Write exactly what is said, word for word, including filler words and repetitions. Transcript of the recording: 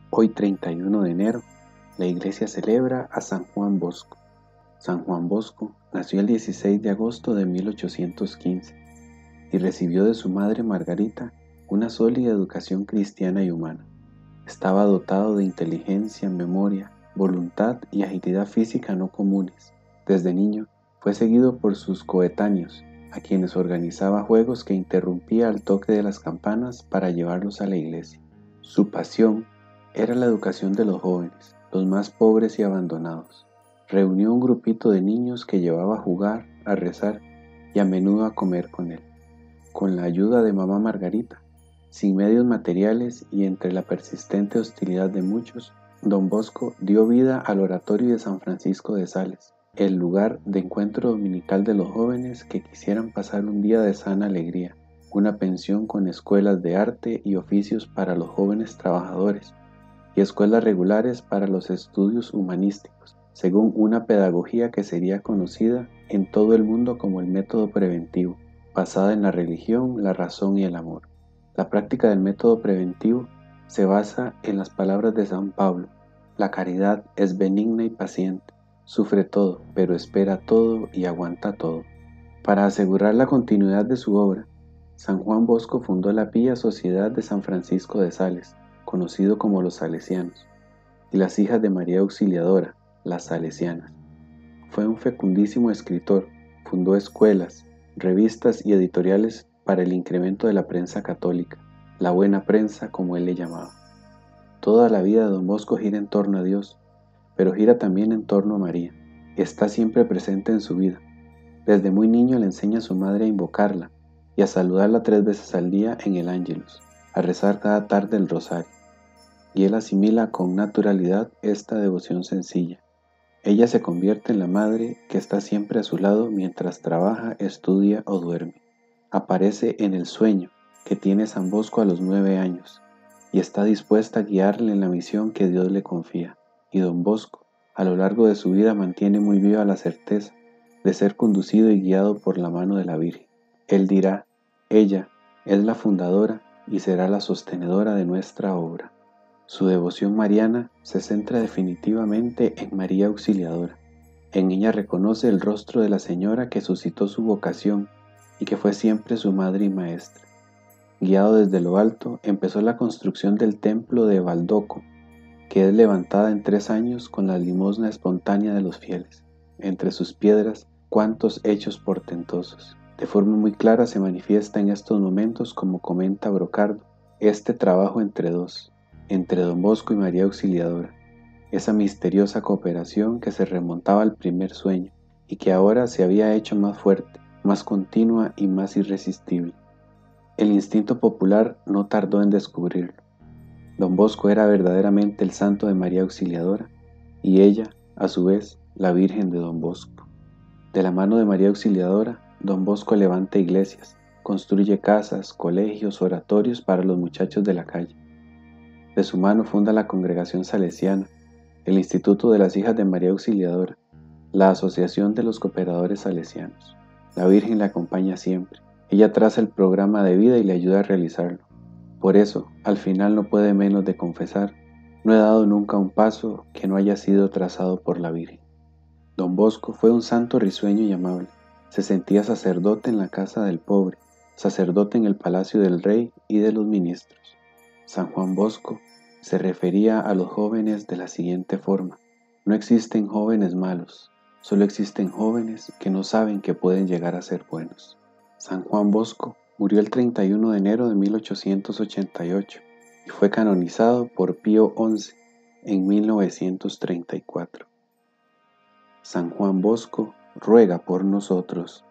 Hoy treinta y uno de enero, la iglesia celebra a San Juan Bosco. San Juan Bosco nació el dieciséis de agosto de mil ochocientos quince y recibió de su madre Margarita una sólida educación cristiana y humana. Estaba dotado de inteligencia, memoria, voluntad y agilidad física no comunes. Desde niño fue seguido por sus coetáneos, a quienes organizaba juegos que interrumpía al toque de las campanas para llevarlos a la iglesia. Su pasión era la educación de los jóvenes, los más pobres y abandonados. Reunió un grupito de niños que llevaba a jugar, a rezar y a menudo a comer con él. Con la ayuda de mamá Margarita, sin medios materiales y entre la persistente hostilidad de muchos, don Bosco dio vida al oratorio de San Francisco de Sales, el lugar de encuentro dominical de los jóvenes que quisieran pasar un día de sana alegría, una pensión con escuelas de arte y oficios para los jóvenes trabajadores y escuelas regulares para los estudios humanísticos, según una pedagogía que sería conocida en todo el mundo como el método preventivo, basada en la religión, la razón y el amor. La práctica del método preventivo se basa en las palabras de San Pablo: la caridad es benigna y paciente, sufre todo, pero espera todo y aguanta todo. Para asegurar la continuidad de su obra, San Juan Bosco fundó la Pía Sociedad de San Francisco de Sales, conocido como los Salesianos, y las Hijas de María Auxiliadora, las Salesianas. Fue un fecundísimo escritor, fundó escuelas, revistas y editoriales para el incremento de la prensa católica, la buena prensa como él le llamaba. Toda la vida de don Bosco gira en torno a Dios, pero gira también en torno a María. Está siempre presente en su vida. Desde muy niño le enseña a su madre a invocarla y a saludarla tres veces al día en el Ángelus, a rezar cada tarde el rosario. Y él asimila con naturalidad esta devoción sencilla. Ella se convierte en la madre que está siempre a su lado mientras trabaja, estudia o duerme. Aparece en el sueño que tiene San Bosco a los nueve años y está dispuesta a guiarle en la misión que Dios le confía. Y don Bosco, a lo largo de su vida, mantiene muy viva la certeza de ser conducido y guiado por la mano de la Virgen. Él dirá: ella es la fundadora y será la sostenedora de nuestra obra. Su devoción mariana se centra definitivamente en María Auxiliadora. En ella reconoce el rostro de la señora que suscitó su vocación y que fue siempre su madre y maestra. Guiado desde lo alto, empezó la construcción del templo de Baldoco, que es levantada en tres años con la limosna espontánea de los fieles. Entre sus piedras, cuántos hechos portentosos. De forma muy clara se manifiesta en estos momentos, como comenta Brocardo, este trabajo entre dos, entre don Bosco y María Auxiliadora, esa misteriosa cooperación que se remontaba al primer sueño y que ahora se había hecho más fuerte, más continua y más irresistible. El instinto popular no tardó en descubrirlo. Don Bosco era verdaderamente el santo de María Auxiliadora y ella, a su vez, la Virgen de don Bosco. De la mano de María Auxiliadora, don Bosco levanta iglesias, construye casas, colegios, oratorios para los muchachos de la calle. De su mano funda la Congregación Salesiana, el Instituto de las Hijas de María Auxiliadora, la Asociación de los Cooperadores Salesianos. La Virgen le acompaña siempre. Ella traza el programa de vida y le ayuda a realizarlo. Por eso, al final no puede menos de confesar: no he dado nunca un paso que no haya sido trazado por la Virgen. Don Bosco fue un santo risueño y amable. Se sentía sacerdote en la casa del pobre, sacerdote en el palacio del rey y de los ministros. San Juan Bosco se refería a los jóvenes de la siguiente forma: no existen jóvenes malos, solo existen jóvenes que no saben que pueden llegar a ser buenos. San Juan Bosco murió el treinta y uno de enero de mil ochocientos ochenta y ocho y fue canonizado por Pío once en mil novecientos treinta y cuatro. San Juan Bosco ruega por nosotros.